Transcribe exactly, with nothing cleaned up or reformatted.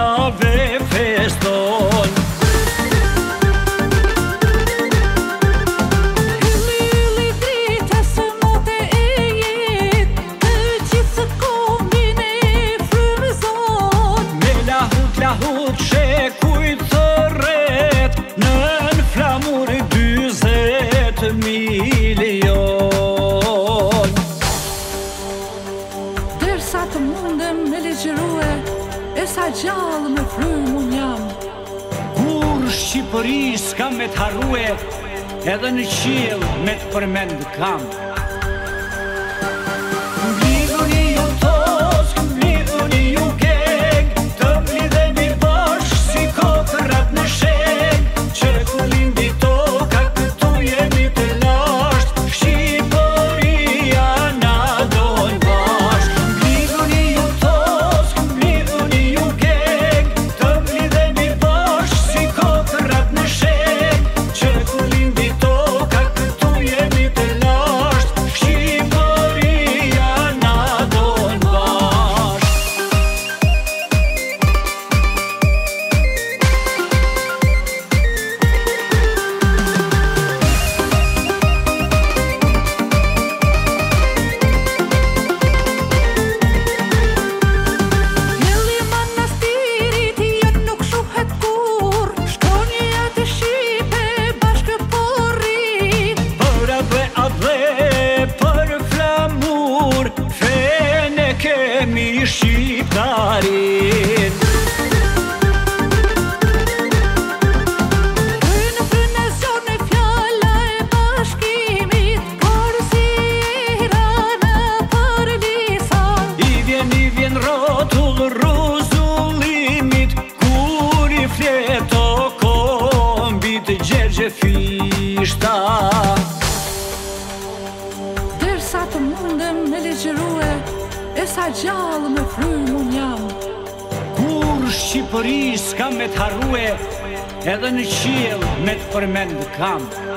gjave feston. Gjallë me frymë unë jam. Kur Shqipëri s'ka me t'harrue, edhe në qiell me t'përmend kam. Mblidhuni ju Tosk, mblidhuni ju Gege, të mblidhemi bashkë si kokërat në sheg, që ku lindi toka këtu jemi të lashtë, Shqipëria na don bashkë. Mblidhuni ju Tosk, mblidhuni ju shqiptarin. Në frenezion e fjalla e bashkimit, por si rana për lisan. I vjen, i vjen rotull rruzullimit, kur i fleto Kombit At Gjergj Fishta. Dersa të mundem me ligjërue, e sa gjallë me frymë unë jam. Kur Shqipëri s'ka me t'harrue, edhe në qiell me t'përmend kam.